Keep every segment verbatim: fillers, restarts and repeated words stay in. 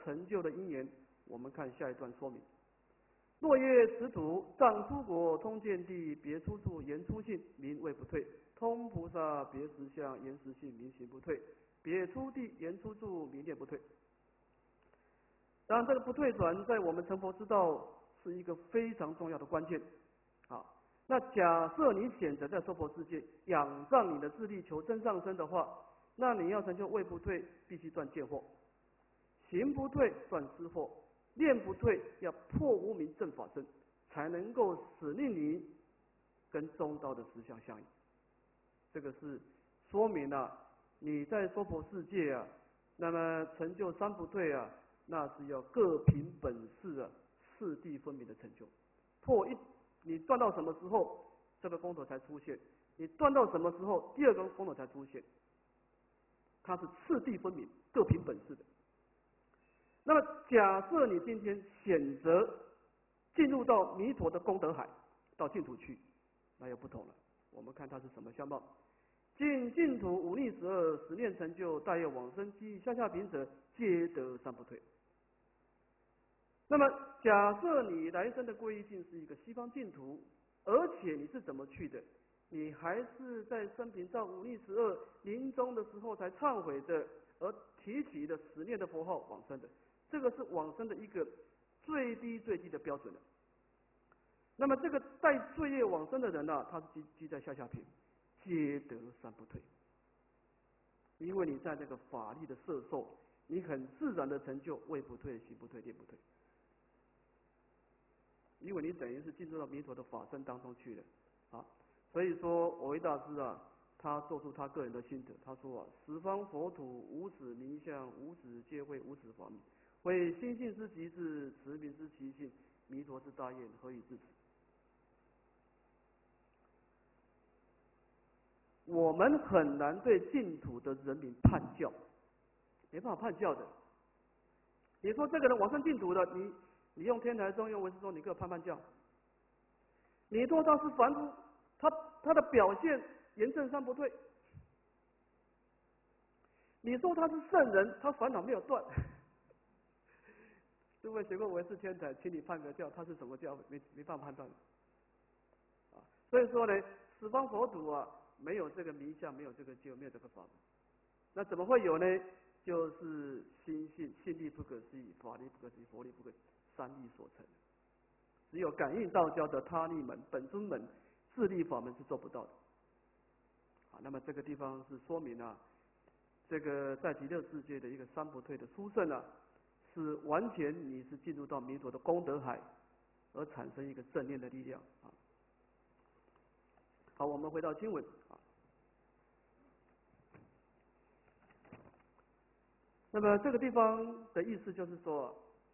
成就的因缘，我们看下一段说明。若曰此土藏出国通见地，别出处言出性，名谓不退。通菩萨别实相，言实性，名行不退。别出地言出处，名念不退。当然，这个不退转在我们成佛之道是一个非常重要的关键。好，那假设你选择在娑婆世界仰仗你的智力求真上升的话，那你要成就位不退，必须断见惑；行不退，断思惑；念不退，要破无明正法身，才能够使令你跟中道的实相相应。这个是说明了、啊、你在娑婆世界啊，那么成就三不退啊，那是要各凭本事啊，四谛分明的成就。破一，你断到什么时候，这个功德才出现；你断到什么时候，第二个功德才出现。它是次第分明，各凭本事的。那么，假设你今天选择进入到弥陀的功德海，到净土去，那又不同了。我们看它是什么相貌。进净土五逆十二，十念成就，大业往生及下下品者，皆得三不退。那么，假设你来生的皈依境是一个西方净土，而且你是怎么去的？你还是在生平照五逆十二临终的时候才忏悔的，而提起的十念的佛号往生的，这个是往生的一个最低最低的标准了。那么这个带罪业往生的人呢、啊，他是积积在下下品，皆得三不退。因为你在这个法力的摄受，你很自然的成就位不退、行不退、念不退。因为你等于是进入到弥陀的法身当中去了啊。所以说，蕅益大师啊，他做出他个人的心得，他说啊，十方佛土无始名相，无始皆会无始法门，为心性之极致，持名之其性，弥陀之大愿，何以至此？我们很难对净土的人民判教，没办法判教的。你说这个人往生净土的，你你用天台宗、用唯识宗，你给我判判教？你说他是凡夫，他他的表现严正三不退。你说他是圣人，他烦恼没有断。诸位学过唯识天台，请你判个教，他是什么教？没没办法判断啊。所以说呢，十方佛土啊，没有这个名相，没有这个救，没有这个法门，那怎么会有呢？就是心性，心力不可思议，法力不可思议，佛力不可思议，三力所成。只有感应道交的他力门、本尊门、自力法门是做不到的。啊，那么这个地方是说明啊，这个在极乐世界的一个三不退的殊胜啊，是完全你是进入到弥陀的功德海，而产生一个正念的力量啊。好，我们回到经文啊。那么这个地方的意思就是说，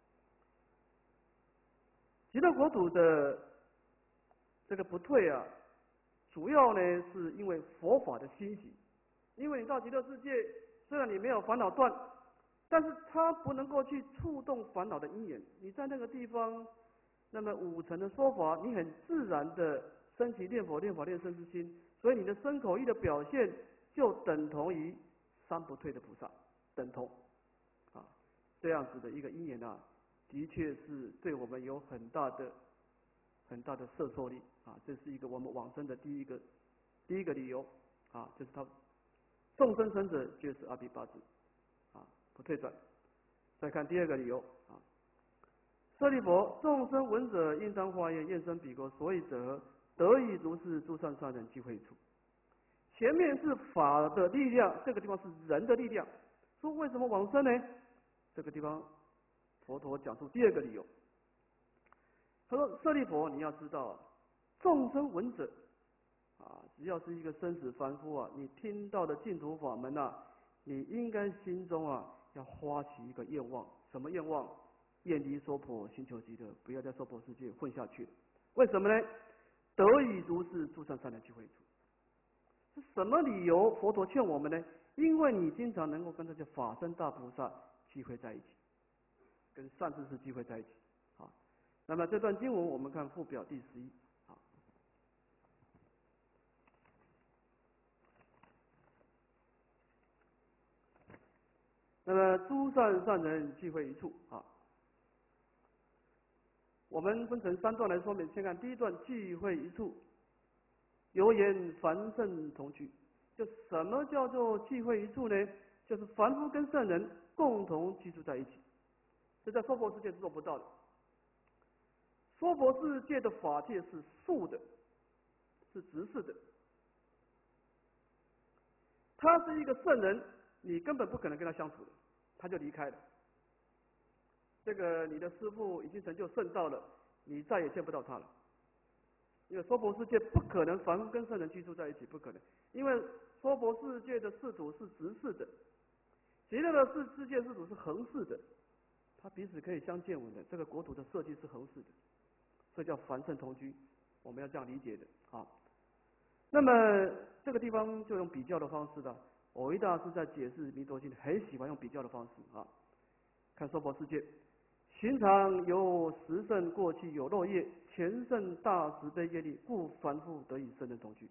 极乐国土的这个不退啊，主要呢是因为佛法的欣喜。因为你到极乐世界，虽然你没有烦恼断，但是它不能够去触动烦恼的因缘。你在那个地方，那么五层的说法，你很自然的升起念佛、念法、念圣之心，所以你的身口意的表现就等同于三不退的菩萨，等同。啊，这样子的一个因缘啊，的确是对我们有很大的、很大的摄受力啊。这是一个我们往生的第一个、第一个理由啊，就是他众生生者皆是阿毗八支啊，不退转。再看第二个理由啊，舍利弗，众生闻者应当化验，验生彼国，所以者得以如是诸善善人俱会处。前面是法的力量，这个地方是人的力量。说为什么往生呢？这个地方佛陀讲出第二个理由。他说：舍利弗，你要知道，众生闻者啊，只要是一个生死凡夫啊，你听到的净土法门啊，你应该心中啊要发起一个愿望，什么愿望？愿离娑婆，心求极乐，不要在娑婆世界混下去。为什么呢？得以如是诸善善人俱会处。是什么理由？佛陀劝我们呢？因为你经常能够跟这些法身大菩萨聚会在一起，跟善知识聚会在一起。好，那么这段经文我们看附表第十一。好，那那么诸善善人聚会一处啊。我们分成三段来说明，先看第一段聚会一处，有言凡圣同居。就什么叫做聚会一处呢？就是凡夫跟圣人共同居住在一起，这在娑婆世界是做不到的。娑婆世界的法界是竖的，是直视的。他是一个圣人，你根本不可能跟他相处的，他就离开了。这个你的师父已经成就圣道了，你再也见不到他了。因为娑婆世界不可能凡夫跟圣人居住在一起，不可能。因为娑婆世界的世土是直视的，极乐的世世界世土是横视的，它彼此可以相见闻的。这个国土的设计是横视的，所以叫凡圣同居，我们要这样理解的啊。那么这个地方就用比较的方式的，藕益大师在解释弥陀经很喜欢用比较的方式啊。看娑婆世界，寻常有十圣过去有漏业，前圣大慈悲业力，故凡夫得与圣人同居。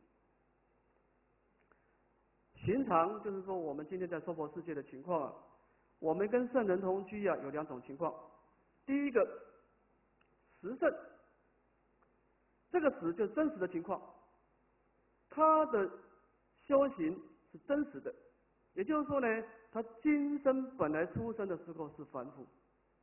寻常就是说我们今天在娑婆世界的情况啊，我们跟圣人同居啊有两种情况。第一个实圣，这个实就是真实的情况，他的修行是真实的，也就是说呢，他今生本来出生的时候是凡夫，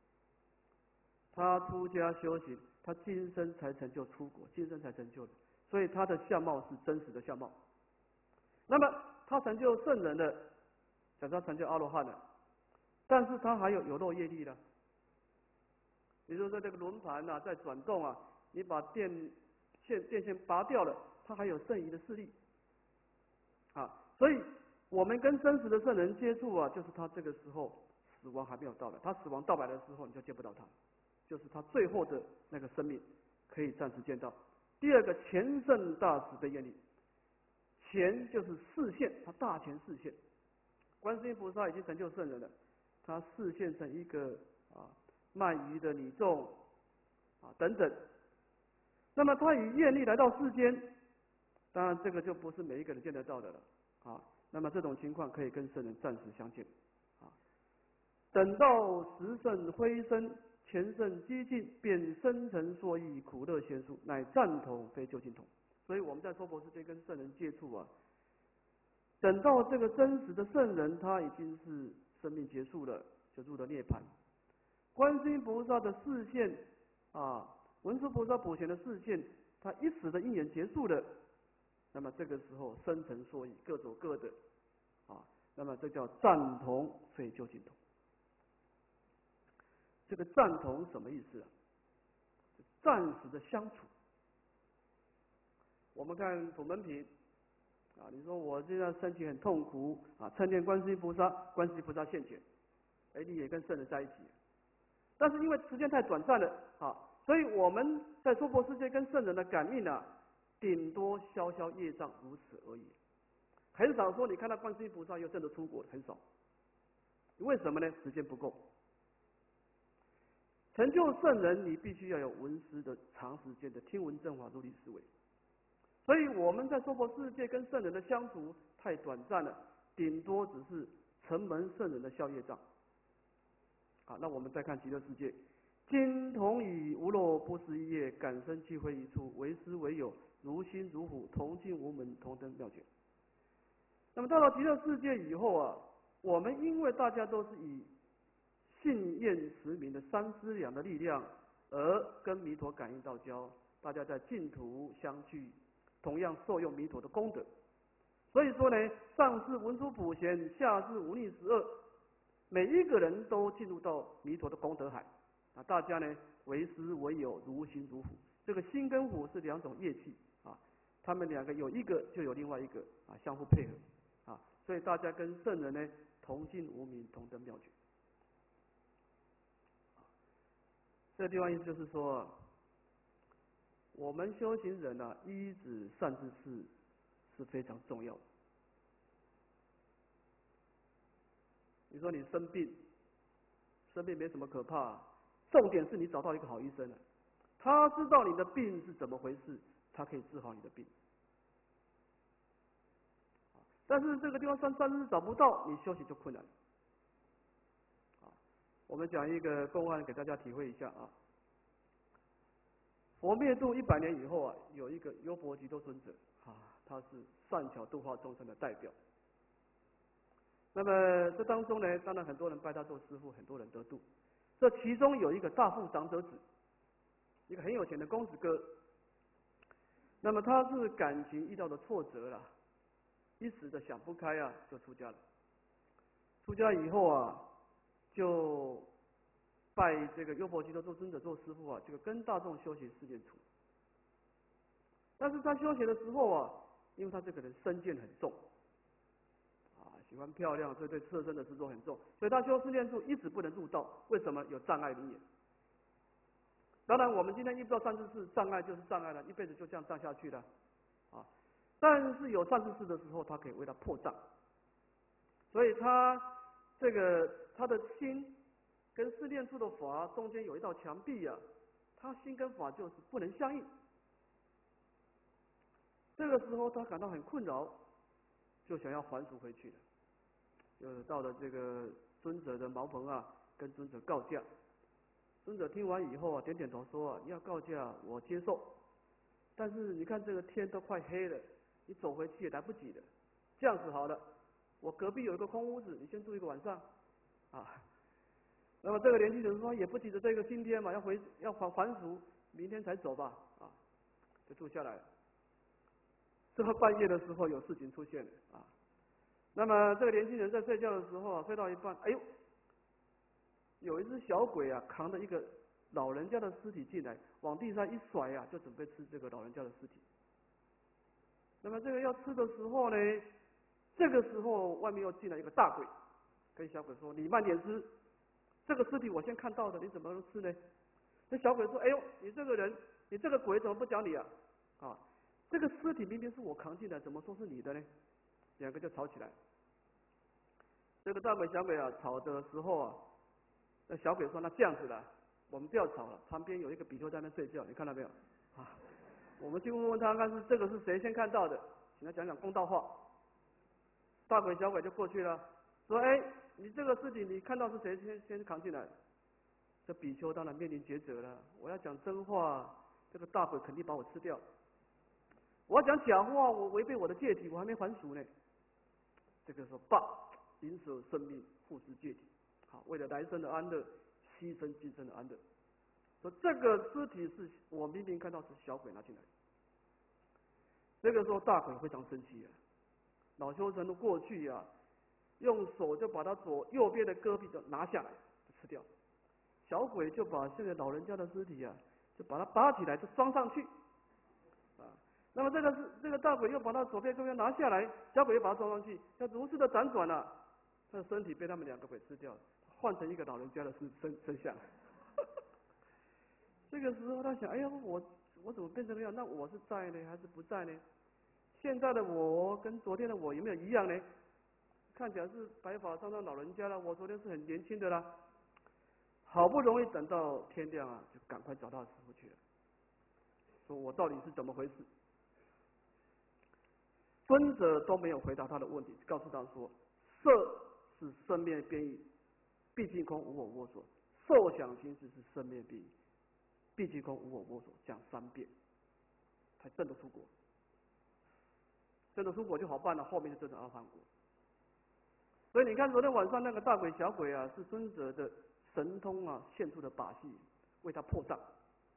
他出家修行，他今生才成就出国，今生才成就的，所以他的相貌是真实的相貌。那么他成就圣人了，假设他成就阿罗汉了，但是他还有有漏业力呢。比如说这个轮盘啊在转动啊，你把电线电线拔掉了，它还有剩余的视力啊。所以我们跟真实的圣人接触啊，就是他这个时候死亡还没有到来，他死亡到来的时候你就见不到他，就是他最后的那个生命可以暂时见到。第二个前圣大慈悲业力，前就是示现，他大前示现，观世音菩萨已经成就圣人了，他示现成一个啊鳗鱼的女众啊等等。那么他以愿力来到世间，当然这个就不是每一个人见得到的了啊。那么这种情况可以跟圣人暂时相见啊。等到十圣辉升，前圣激进，便深沉说意，苦乐贤殊，乃赞同非究竟同。所以我们在娑婆世界跟圣人接触啊，等到这个真实的圣人他已经是生命结束了，就入了涅槃。观世音菩萨的示现啊，文殊菩萨普贤的示现，他一时的因缘结束了，那么这个时候深沉说意，各走各的啊，那么这叫赞同非究竟同。这个赞同什么意思啊？暂时的相处。我们看普门品啊，你说我现在身体很痛苦啊，称念观世音菩萨，观世音菩萨现前，哎，你也跟圣人在一起。但是因为时间太短暂了啊，所以我们在娑婆世界跟圣人的感应啊，顶多消消业障如此而已，很少说你看到观世音菩萨又真的出国，很少。为什么呢？时间不够。成就圣人，你必须要有闻思的长时间的听闻正法入力思维。所以我们在娑婆世界跟圣人的相处太短暂了，顶多只是承蒙圣人的消业障。好，那我们再看极乐世界，今同以无漏不思一业，感生聚会一处，为师为友，如心如虎，同进无门，同登妙觉。那么到了极乐世界以后啊，我们因为大家都是以信愿持名的三资粮的力量，而跟弥陀感应道交，大家在净土相聚，同样受用弥陀的功德。所以说呢，上至文殊普贤，下至无逆十二，每一个人都进入到弥陀的功德海啊！大家呢为师为友，如心如虎。这个心跟虎是两种业气啊，他们两个有一个就有另外一个啊，相互配合啊，所以大家跟圣人呢同进无名，同登妙觉。这个地方意思就是说，我们修行人啊，依止善知识是非常重要的。你说你生病，生病没什么可怕，重点是你找到一个好医生了，他知道你的病是怎么回事，他可以治好你的病。但是这个地方三三日找不到，你修行就困难。 我们讲一个公案给大家体会一下啊。佛灭度一百年以后啊，有一个优婆吉多尊者啊，他是善巧度化众生的代表。那么这当中呢，当然很多人拜他做师父，很多人得度。这其中有一个大富长者子，一个很有钱的公子哥。那么他是感情遇到了挫折了，一时的想不开啊，就出家了。出家以后啊，就拜这个优婆吉多尊者做师父啊，这个跟大众修行四念处。但是他修行的时候啊，因为他这个人身见很重，啊，喜欢漂亮，所以对色身的执着很重，所以他修四念处一直不能入道。为什么？有障碍名言。当然，我们今天遇不到善知识，障碍就是障碍了，一辈子就这样障下去了，啊。但是有善知识的时候，他可以为他破障。所以他这个他的心跟四念处的法中间有一道墙壁啊，他心跟法就是不能相应。这个时候他感到很困扰，就想要还俗回去了，就到了这个尊者的茅棚啊，跟尊者告假。尊者听完以后啊，点点头说啊，要告假我接受，但是你看这个天都快黑了，你走回去也来不及了。这样子好了，我隔壁有一个空屋子，你先住一个晚上啊。那么这个年轻人说也不急着这个今天嘛，要回要还还俗，明天才走吧啊，就住下来了。这个半夜的时候有事情出现了啊。那么这个年轻人在睡觉的时候啊，睡到一半，哎呦，有一只小鬼啊，扛着一个老人家的尸体进来，往地上一甩啊，就准备吃这个老人家的尸体。那么这个要吃的时候呢，这个时候外面又进来一个大鬼，跟小鬼说：“你慢点吃，这个尸体我先看到的，你怎么能吃呢？”那小鬼说：“哎呦，你这个人，你这个鬼怎么不讲理啊？啊！这个尸体明明是我扛进来，怎么说是你的呢？”两个就吵起来。这个大鬼小鬼啊，吵的时候啊，那小鬼说：“那这样子了，我们不要吵了，旁边有一个比丘在那睡觉，你看到没有？啊，我们去问问他，看是这个是谁先看到的，请他讲讲公道话。”大鬼小鬼就过去了，说：“哎，你这个尸体你看到是谁先先扛进来？”这比丘当然面临抉择了，我要讲真话，这个大鬼肯定把我吃掉；我要讲假话，我违背我的戒体，我还没还俗呢。这个时候，爸，宁舍生命，护持戒体，好，为了来生的安乐，牺牲今生的安乐。说这个尸体是我明明看到是小鬼拿进来。这个时候大鬼非常生气啊，老修神都过去啊，用手就把他左右边的胳臂就拿下来，就吃掉。小鬼就把这个老人家的尸体啊，就把它拔起来，就装上去，啊，那么这个是这个大鬼又把他左边胳膊拿下来，小鬼又把它装上去，要如此的辗转啊，他的身体被他们两个鬼吃掉了，换成一个老人家的身身身相。这个时候他想，哎呀，我我怎么变成这样？那我是在呢，还是不在呢？现在的我跟昨天的我有没有一样呢？看起来是白发苍苍老人家了，我昨天是很年轻的啦。好不容易等到天亮啊，就赶快找到师父去了，说我到底是怎么回事？尊者都没有回答他的问题，告诉他说：色是生灭变异，毕竟空无我我所；受想行识是生灭变异，毕竟空无我我所。讲三遍，才证得出果。证得出果就好办了，后面就证得阿梵果。所以你看，昨天晚上那个大鬼小鬼啊，是尊者的神通啊现出的把戏，为他破障。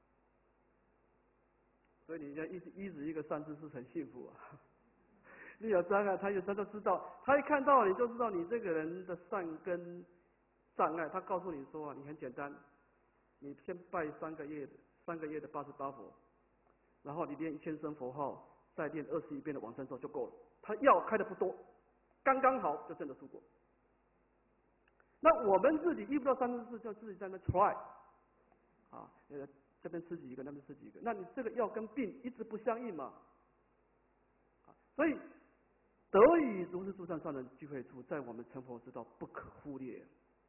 所以你要一直一直一个善知识很幸福啊。你有障碍，他有他都知道，他一看到你就知道你这个人的善根障碍。他告诉你说啊，你很简单，你先拜三个月的三个月的八十八佛，然后你念一千声佛号，再念二十一遍的往生咒就够了。他药开的不多，刚刚好就证得出果。那我们自己遇不到三知识，就自己在那 try 啊，呃，这边吃几个，那边吃几个，那你这个药跟病一直不相应嘛？啊，所以得以如是诸善善人聚会处，在我们成佛之道不可忽略。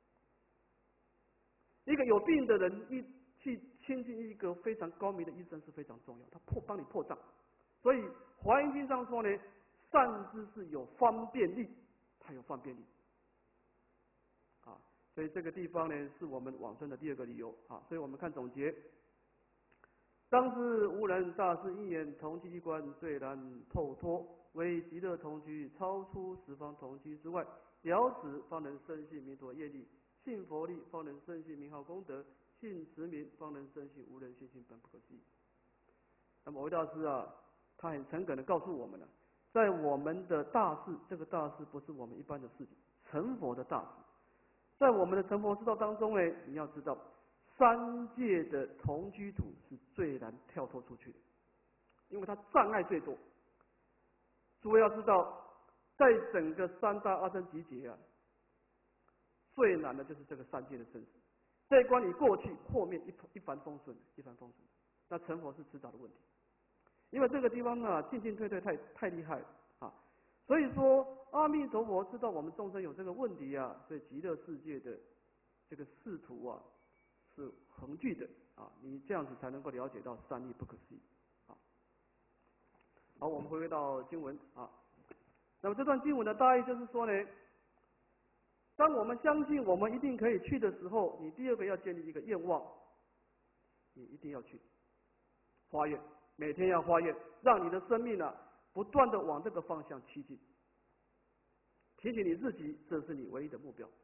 一个有病的人，一去亲近一个非常高明的医生是非常重要，他破帮你破障。所以《华严经》上说呢，善知识有方便力，他有方便力。啊， 所以这个地方呢，是我们往生的第二个理由啊。所以我们看总结。当知无人大事因缘同居一观最难透脱，唯极乐同居超出十方同居之外，了此方能深信弥陀业力，信佛力方能深信名号功德，信持名方能深信无人信心本不可思议。那么韦大师啊，他很诚恳的告诉我们了，在我们的大事，这个大事不是我们一般的事情，成佛的大事，在我们的成佛之道当中呢，你要知道。三界的同居土是最难跳脱出去的，因为它障碍最多。诸位要知道，在整个三大阿僧祇劫啊，最难的就是这个三界的生死。这一关你过去，后面一一帆风顺，一帆风顺。那成佛是迟早的问题，因为这个地方啊，进进退退太太厉害了啊。所以说，阿弥陀佛知道我们众生有这个问题啊，所以极乐世界的这个仕途啊。是恒具的啊，你这样子才能够了解到三义不可思议啊。好，我们回归到经文啊。那么这段经文的大意就是说呢，当我们相信我们一定可以去的时候，你第二个要建立一个愿望，你一定要去发愿，每天要发愿，让你的生命啊不断的往这个方向趋近。提醒你自己，这是你唯一的目标。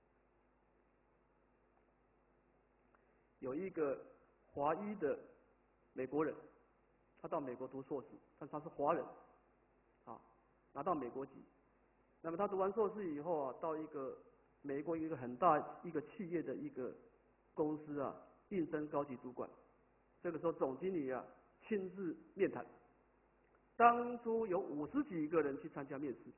有一个华裔的美国人，他到美国读硕士，但他是华人，啊，拿到美国籍。那么他读完硕士以后啊，到一个美国一个很大一个企业的一个公司啊，应征高级主管。这个时候总经理啊亲自面谈，当初有五十几个人去参加面试，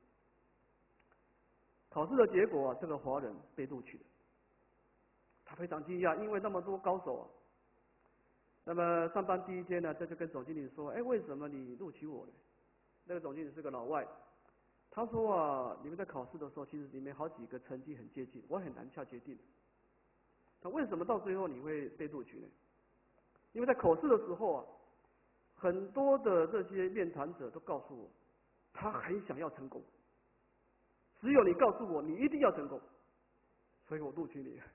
考试的结果啊，这个华人被录取了。他非常惊讶，因为那么多高手啊。那么上班第一天呢，这就跟总经理说：“哎，为什么你录取我呢？”那个总经理是个老外，他说啊，你们在考试的时候，其实里面好几个成绩很接近，我很难下决定。那为什么到最后你会被录取呢？因为在考试的时候啊，很多的这些面谈者都告诉我，他很想要成功，只有你告诉我你一定要成功，所以我录取你。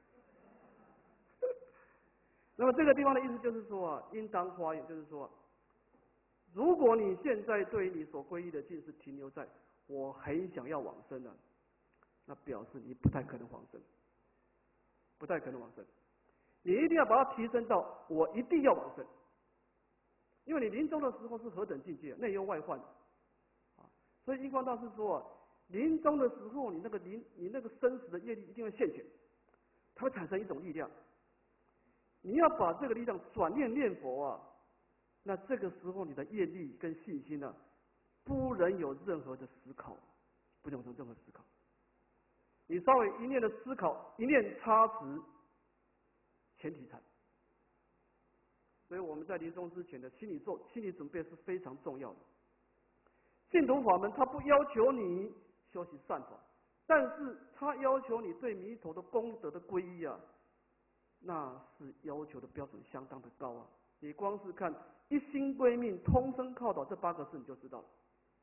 那么这个地方的意思就是说啊，应当发愿，就是说，如果你现在对你所皈依的境是停留在我很想要往生啊，那表示你不太可能往生，不太可能往生。你一定要把它提升到我一定要往生，因为你临终的时候是何等境界，内忧外患啊！所以印光大师说啊，临终的时候你那个临你那个生死的业力一定会现前，它会产生一种力量。你要把这个力量转念念佛啊，那这个时候你的业力跟信心呢、啊，不能有任何的思考，不能有任何思考。你稍微一念的思考，一念差池，全体禅。所以我们在临终之前的心理做心理准备是非常重要的。净土法门它不要求你修习善法，但是它要求你对弥陀的功德的皈依啊。那是要求的标准相当的高啊！你光是看一心归命、通生靠倒这八个字，你就知道了。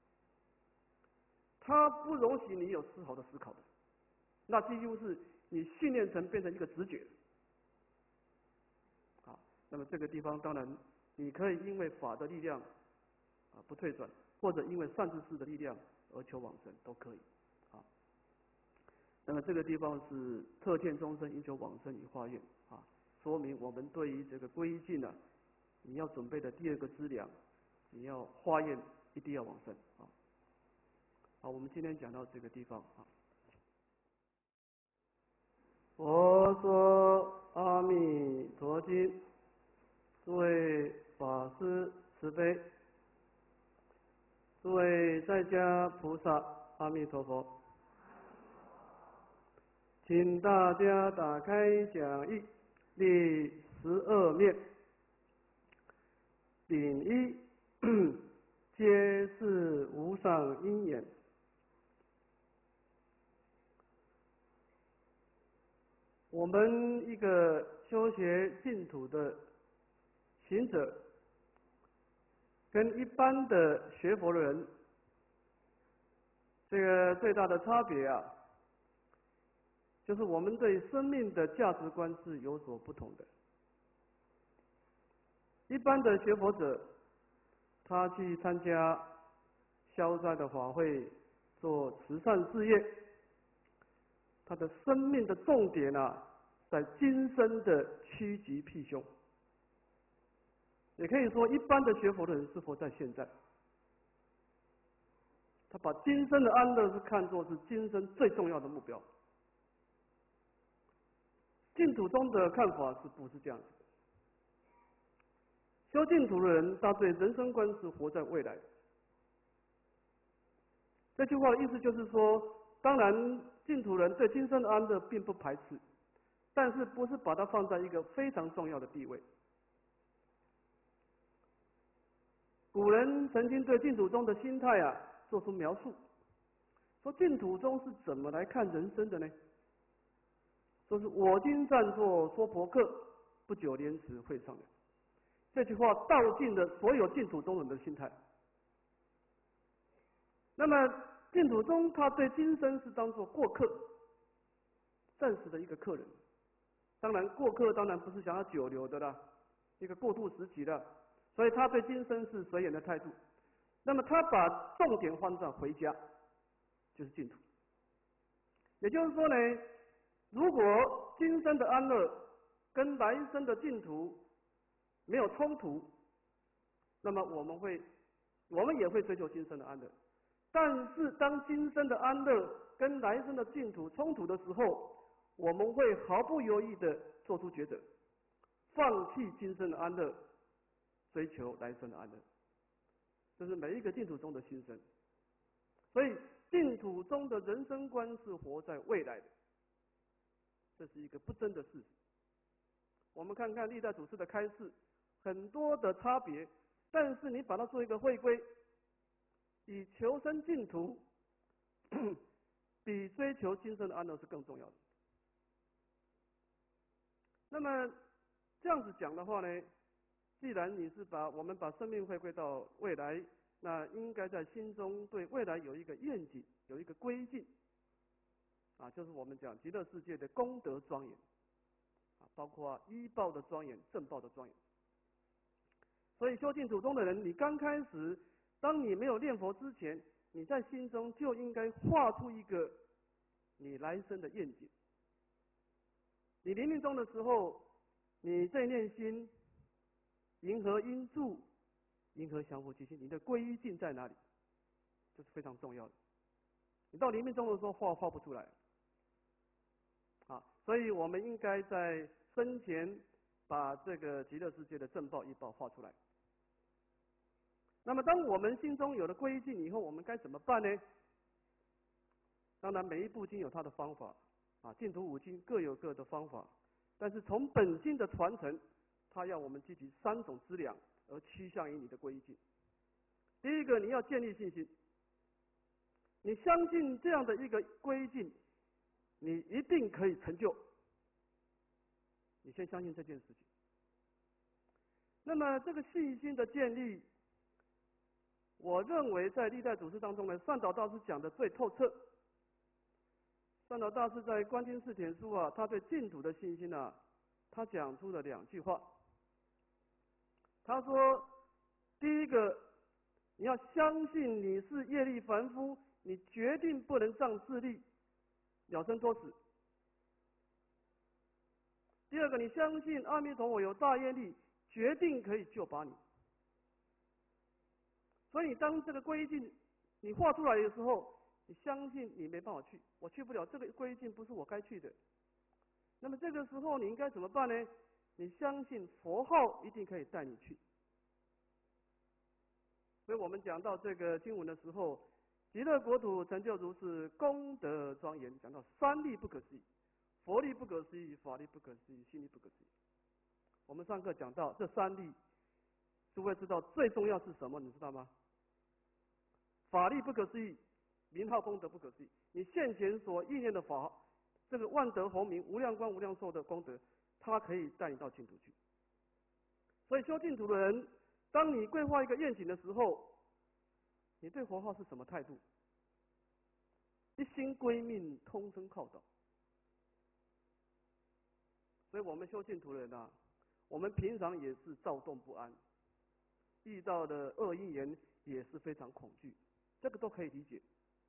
它不容许你有丝毫的思考的，那几乎是你训练成变成一个直觉。啊，那么这个地方当然你可以因为法的力量啊不退转，或者因为善知识的力量而求往生，都可以。啊，那么这个地方是特见众生应求往生以化愿。啊，说明我们对于这个皈依境呢，你要准备的第二个资粮，你要化愿一定要往生啊。好，我们今天讲到这个地方啊。佛说阿弥陀经，诸位法师慈悲，诸位在家菩萨，阿弥陀佛。请大家打开讲义。第十二面，丙一，皆是无上因缘。我们一个修学净土的行者，跟一般的学佛的人，这个最大的差别啊， 就是我们对生命的价值观是有所不同的。一般的学佛者，他去参加消灾的法会，做慈善事业，他的生命的重点啊，在今生的趋吉避凶。也可以说，一般的学佛的人是活在现在，他把今生的安乐是看作是今生最重要的目标。净土宗的看法是不是这样子的？修净土的人，他对人生观是活在未来的。这句话的意思就是说，当然净土人对今生的安乐并不排斥，但是不是把它放在一个非常重要的地位。古人曾经对净土宗的心态啊做出描述，说净土宗是怎么来看人生的呢？说是我今暂坐说婆客，不久莲池会上人。这句话道尽了所有净土宗人的心态。那么净土宗他对今生是当作过客，暂时的一个客人。当然过客当然不是想要久留的啦，一个过渡时期的，所以他对今生是随缘的态度。那么他把重点放在回家，就是净土。也就是说呢，如果今生的安乐跟来生的净土没有冲突，那么我们会，我们也会追求今生的安乐。但是当今生的安乐跟来生的净土冲突的时候，我们会毫不犹豫地做出抉择，放弃今生的安乐，追求来生的安乐。这是每一个净土宗的心声。所以净土宗的人生观是活在未来的，这是一个不争的事实。我们看看历代祖师的开示，很多的差别，但是你把它做一个汇归，以求生净土比追求今生的安乐是更重要的。那么这样子讲的话呢，既然你是把我们把生命回归到未来，那应该在心中对未来有一个愿景，有一个归境啊，就是我们讲极乐世界的功德庄严啊，包括依报的庄严、正报的庄严。所以修净土宗的人，你刚开始，当你没有念佛之前，你在心中就应该画出一个你来生的愿景。你临命终的时候，你在念心，银河因住，银河降伏其心，你的归境在哪里？这是非常重要的。你到临命终的时候画画不出来，啊，所以我们应该在生前把这个极乐世界的正报依报画出来。那么，当我们心中有了归境以后，我们该怎么办呢？当然，每一部经有它的方法，啊，净土五经各有各的方法，但是从本经的传承，它要我们积极三种资粮，而趋向于你的归境。第一个，你要建立信心，你相信这样的一个归境，你一定可以成就。你先相信这件事情。那么，这个信心的建立，我认为在历代祖师当中呢，善导大师讲的最透彻。善导大师在《观经释典书》啊，他对净土的信心啊，他讲出了两句话。他说，第一个，你要相信你是业力凡夫，你决定不能仗自力了生脱死。第二个，你相信阿弥陀佛有大愿力，决定可以救拔你。所以你当这个归境你画出来的时候，你相信你没办法去，我去不了，这个归境不是我该去的。那么这个时候你应该怎么办呢？你相信佛号一定可以带你去。所以我们讲到这个经文的时候，极乐国土成就如是功德庄严，讲到三力不可思议，佛力不可思议，法力不可思议，心力不可思议。我们上课讲到这三力，诸位知道最重要是什么？你知道吗？法力不可思议，名号功德不可思议。你现前所意念的法，这个万德洪名、无量光、无量寿的功德，它可以带你到净土去。所以修净土的人，当你规划一个愿景的时候，你对佛号是什么态度？一心归命，通身靠道。 所以我们修信徒人啊，我们平常也是躁动不安，遇到的恶因缘也是非常恐惧，这个都可以理解。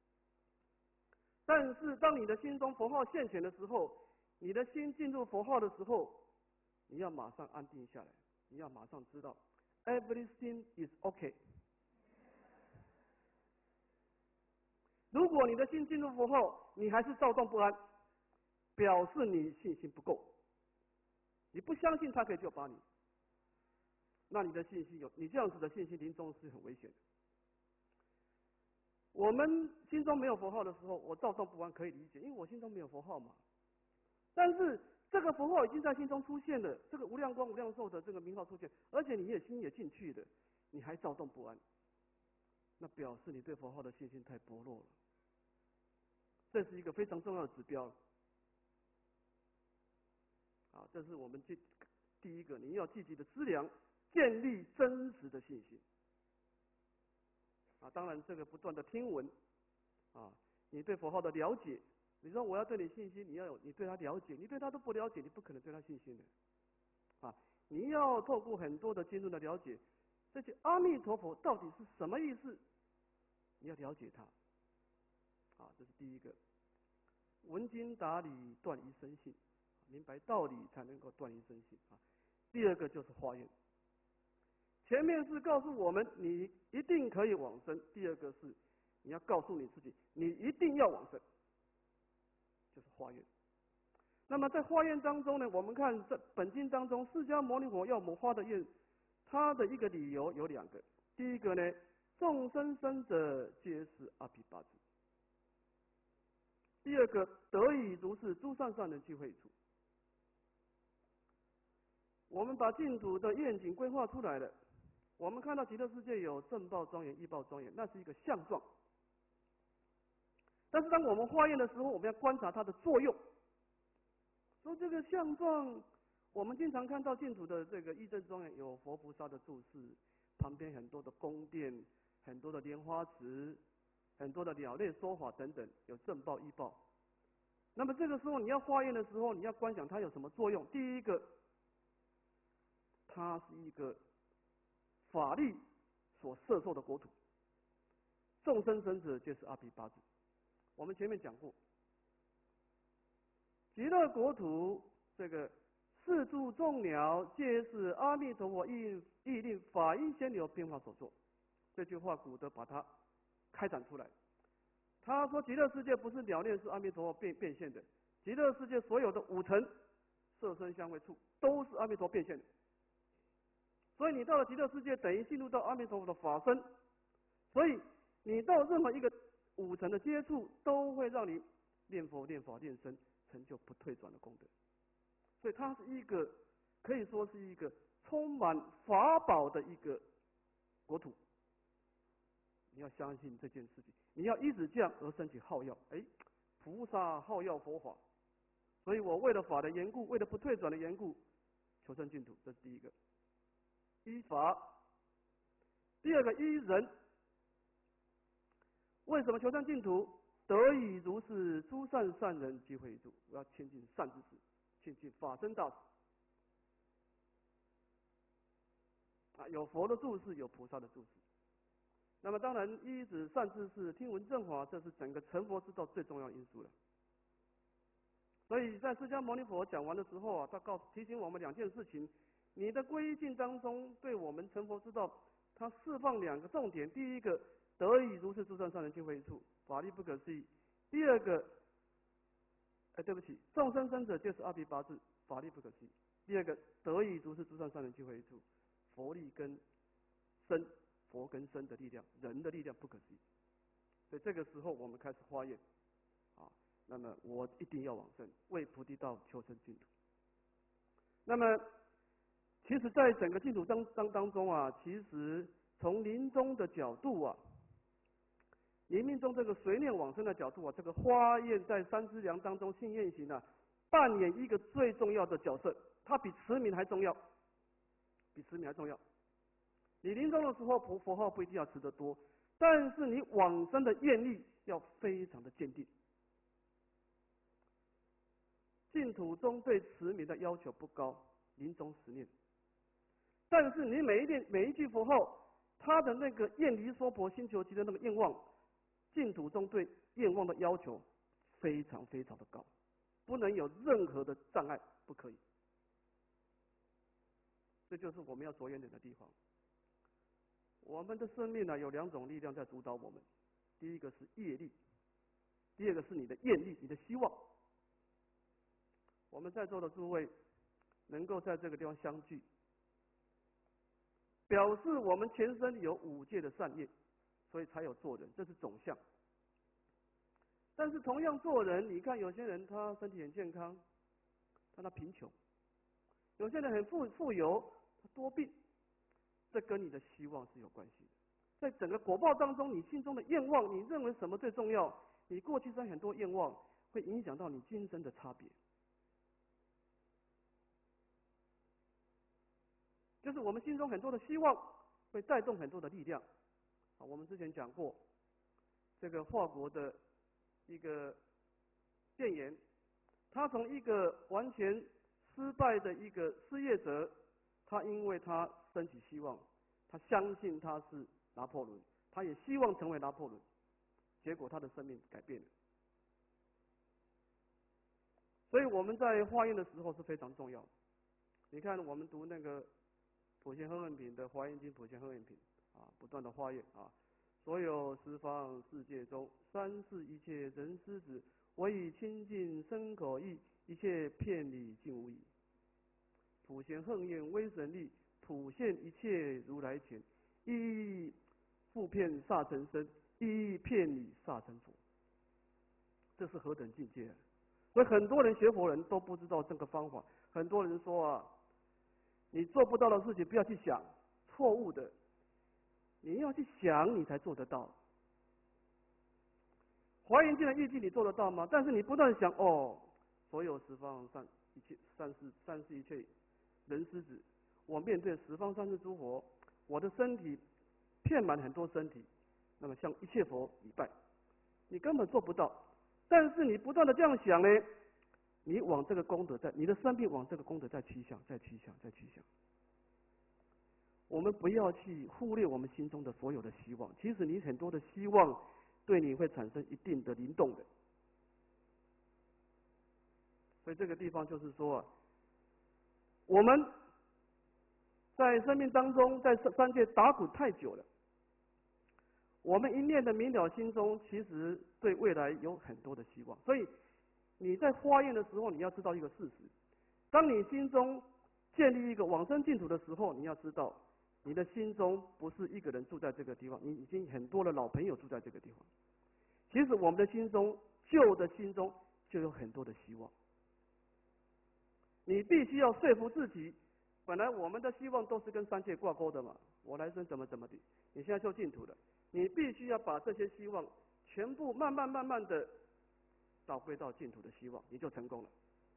但是当你的心中佛号现前的时候，你的心进入佛号的时候，你要马上安定下来，你要马上知道 everything is okay。如果你的心进入佛号，你还是躁动不安，表示你信心不够，你不相信他可以救拔你，那你的信心有，你这样子的信心临终是很危险的。我们心中没有佛号的时候，我躁动不安可以理解，因为我心中没有佛号嘛。但是这个佛号已经在心中出现了，这个无量光无量寿的这个名号出现，而且你也心也进去了，你还躁动不安，那表示你对佛号的信心太薄弱了。这是一个非常重要的指标。啊，这是我们第第一个，你要积极的思量，建立真实的信心。啊，当然这个不断的听闻，啊，你对佛号的了解，你说我要对你信心，你要有你对他了解，你对他都不了解，你不可能对他信心的。啊，你要透过很多的经论的了解，这些阿弥陀佛到底是什么意思，你要了解他。啊，这是第一个，闻经达理，断疑生信，明白道理才能够断疑生信啊。第二个就是化验，前面是告诉我们你一定可以往生，第二个是你要告诉你自己，你一定要往生，就是化验。那么在化验当中呢，我们看这本经当中，释迦牟尼佛要我们化的验，他的一个理由有两个，第一个呢，众生生者皆是阿毗跋致。第二个，得以如是诸善善人俱会处。我们把净土的愿景规划出来了，我们看到极乐世界有正报庄严、异报庄严，那是一个相状。但是当我们化验的时候，我们要观察它的作用。说这个相状，我们经常看到净土的这个义正庄严，有佛菩萨的住世，旁边很多的宫殿，很多的莲花池，很多的鸟类说法等等，有正报异报。那么这个时候你要化验的时候，你要观想它有什么作用？第一个，它是一个法力所摄受的国土，众生生者皆是阿毗跋致。我们前面讲过，极乐国土这个四诸众鸟皆是阿弥陀佛意意令法音仙流变化所作。这句话古德把它开展出来。他说极乐世界不是鸟念是阿弥陀佛变变现的，极乐世界所有的五尘色声香味触都是阿弥陀变现的。所以你到了极乐世界，等于进入到阿弥陀佛的法身，所以你到任何一个五尘的接触，都会让你念佛、念法、念僧，成就不退转的功德。所以它是一个可以说是一个充满法宝的一个国土。你要相信这件事情，你要依止这样而升起好药。哎，菩萨好药佛法，所以我为了法的缘故，为了不退转的缘故，求生净土，这是第一个。依法，第二个依人。为什么求生净土？得以如是诸善善人俱会住。我要亲近善知识，亲近法身大士。啊，有佛的注释，有菩萨的注释。那么当然，依止善知识，听闻正法，这是整个成佛之道最重要的因素了。所以在释迦牟尼佛讲完的时候啊，他告诉提醒我们两件事情：你的皈依境当中，对我们成佛之道，他释放两个重点。第一个，得以如是诸善善人俱会处，法力不可思议；第二个，哎，对不起，众生生者皆是阿毗跋致，法力不可思议。第二个，得以如是诸善善人俱会处，佛力跟身。佛跟身的力量，人的力量不可思议。所以这个时候我们开始化验，啊，那么我一定要往生，为菩提道求生净土。那么，其实，在整个净土当当当中啊，其实从临终的角度啊，临命中这个随念往生的角度啊，这个化验在三资粮当中信愿行啊，扮演一个最重要的角色，它比持名还重要，比持名还重要。你临终的时候，佛佛号不一定要持得多，但是你往生的愿力要非常的坚定。 净土中对持名的要求不高，临终十念。但是你每一念每一句佛号，他的那个愿离娑婆星球级的那个愿望，净土中对愿望的要求非常非常的高，不能有任何的障碍，不可以。这就是我们要着眼点的地方。我们的生命呢，有两种力量在主导我们，第一个是业力，第二个是你的愿力，你的希望。我们在座的诸位能够在这个地方相聚，表示我们全身有五戒的善业，所以才有做人，这是总相。但是同样做人，你看有些人他身体很健康，但他贫穷；有些人很富富有，他多病。这跟你的希望是有关系的。在整个果报当中，你心中的愿望，你认为什么最重要？你过去生很多愿望，会影响到你今生的差别。就是我们心中很多的希望，会带动很多的力量。啊，我们之前讲过，这个华国的一个谏言，他从一个完全失败的一个失业者，他因为他升起希望，他相信他是拿破仑，他也希望成为拿破仑，结果他的生命改变了。所以我们在化验的时候是非常重要的。你看，我们读那个普贤恒愿品的《华严经》，普贤恒愿品啊，不断的化验啊，所有十方世界中，三世一切人师子，唯以清净身口意，一切遍理尽无疑。普贤恒愿威神力，普现一切如来前，一一复遍刹尘身，一一遍理刹尘佛。这是何等境界啊！所以很多人学佛人都不知道这个方法。很多人说啊，你做不到的事情不要去想，错误的。你要去想，你才做得到。华严经的意境你做得到吗？但是你不断想，哦，所有十方三一切三世三世一切人师子，我面对十方三世诸佛，我的身体遍满很多身体，那么向一切佛礼拜，你根本做不到。但是你不断的这样想呢，你往这个功德在，你的生命往这个功德在趋向，在趋向，在趋向。我们不要去忽略我们心中的所有的希望，其实你很多的希望对你会产生一定的灵动的。所以这个地方就是说啊，我们在生命当中，在三界打滚太久了，我们一念的明了心中，其实对未来有很多的希望。所以你在化验的时候，你要知道一个事实：当你心中建立一个往生净土的时候，你要知道，你的心中不是一个人住在这个地方，你已经很多的老朋友住在这个地方。其实我们的心中，旧的心中就有很多的希望。你必须要说服自己，本来我们的希望都是跟三界挂钩的嘛，我来生怎么怎么的，你现在就净土了，你必须要把这些希望全部慢慢慢慢的导归到净土的希望，你就成功了。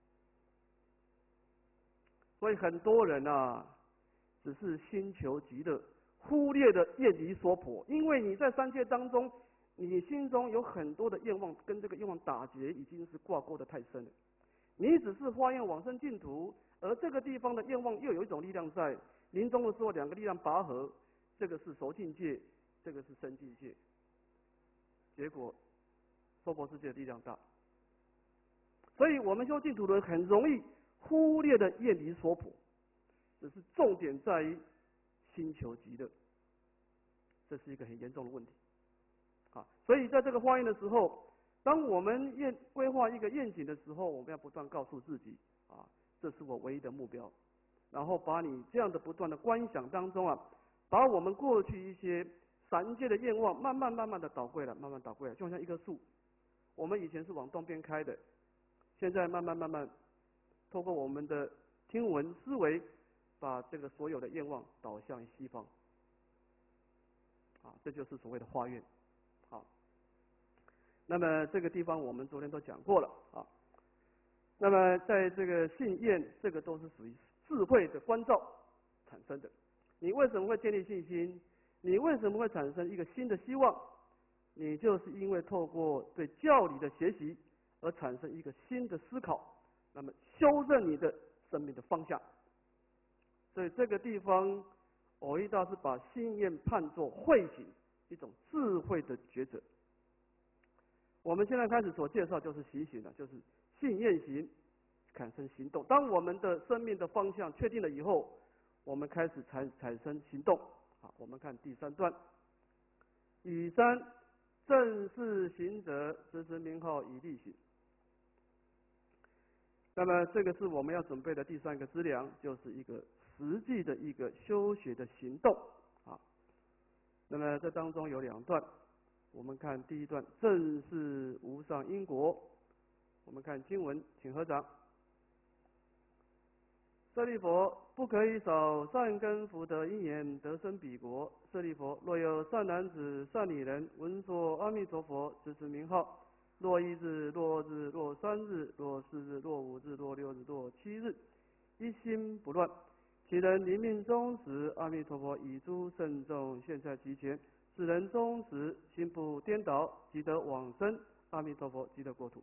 所以很多人啊，只是心求极乐，忽略了愿离娑婆。因为你在三界当中，你心中有很多的愿望，跟这个愿望打结，已经是挂钩的太深了。你只是发愿往生净土，而这个地方的愿望又有一种力量在临终的时候，两个力量拔河，这个是熟境界，这个是生境界。结果娑婆世界的力量大，所以我们修净土的人很容易忽略了愿离娑婆，只是重点在于心求极乐，这是一个很严重的问题。啊，所以在这个化验的时候，当我们愿规划一个愿景的时候，我们要不断告诉自己啊，这是我唯一的目标。然后把你这样的不断的观想当中啊，把我们过去一些三界的愿望，慢慢慢慢的导归来，慢慢导归来，就像一棵树，我们以前是往东边开的，现在慢慢慢慢，透过我们的听闻思维，把这个所有的愿望导向西方。啊，这就是所谓的化愿。好。那么这个地方我们昨天都讲过了啊。那么在这个信愿，这个都是属于智慧的关照产生的。你为什么会建立信心？你为什么会产生一个新的希望？你就是因为透过对教理的学习而产生一个新的思考， 那么修正你的生命的方向。所以这个地方，蕅益大师把信愿判作慧行，一种智慧的抉择。我们现在开始所介绍就是习行了，就是信愿行产生行动。当我们的生命的方向确定了以后，我们开始产产生行动。好，我们看第三段。乙三，正是行者，直持名号以力行。那么这个是我们要准备的第三个资粮，就是一个实际的一个修学的行动啊。那么这当中有两段，我们看第一段，正是无上因果。我们看经文，请合掌。舍利弗，不可以少善根福德因缘得生彼国。舍利弗，若有善男子、善女人闻说阿弥陀佛，直持名号，若一日、若二日、若三日、若四日、若五日、若六日、若七日，一心不乱，其人临命终时，阿弥陀佛以诸圣众现在其前，此人终时心不颠倒，即得往生，阿弥陀佛即得国土。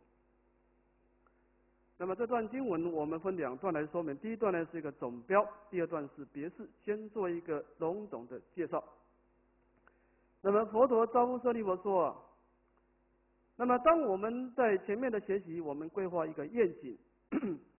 那么这段经文我们分两段来说明，第一段呢是一个总标，第二段是别事，先做一个笼统的介绍。那么佛陀招呼舍利弗说啊，那么当我们在前面的学习，我们规划一个愿景，